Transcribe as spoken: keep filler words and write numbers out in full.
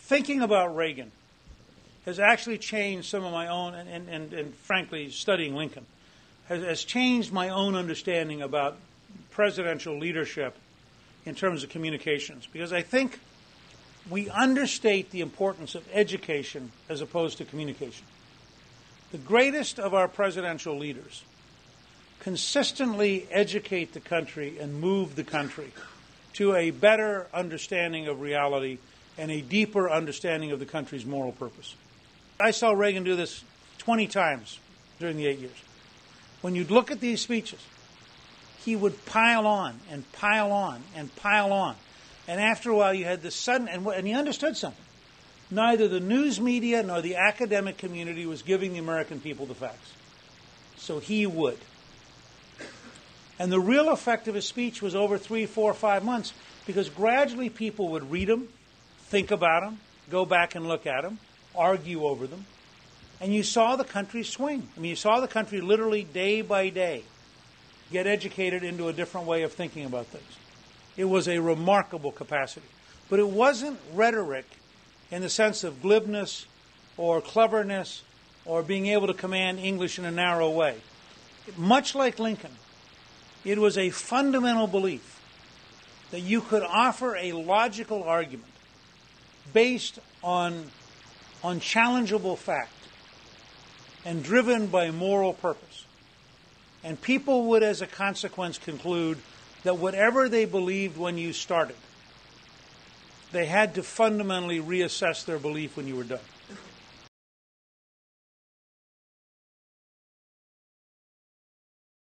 thinking about Reagan has actually changed some of my own, and, and, and, and frankly, studying Lincoln, has, has changed my own understanding about presidential leadership in terms of communications. Because I think we understate the importance of education as opposed to communication. The greatest of our presidential leaders consistently educate the country and move the country to a better understanding of reality and a deeper understanding of the country's moral purpose. I saw Reagan do this twenty times during the eight years. When you'd look at these speeches, he would pile on and pile on and pile on. And after a while, you had this sudden, and, and he understood something. Neither the news media nor the academic community was giving the American people the facts. So he would. And the real effect of his speech was over three, four, five months, because gradually people would read them, think about them, go back and look at them, argue over them, and you saw the country swing. I mean, you saw the country literally day by day get educated into a different way of thinking about things. It was a remarkable capacity. But it wasn't rhetoric in the sense of glibness or cleverness or being able to command English in a narrow way. Much like Lincoln, it was a fundamental belief that you could offer a logical argument based on unchallengeable fact and driven by moral purpose. And people would, as a consequence, conclude that whatever they believed when you started, they had to fundamentally reassess their belief when you were done.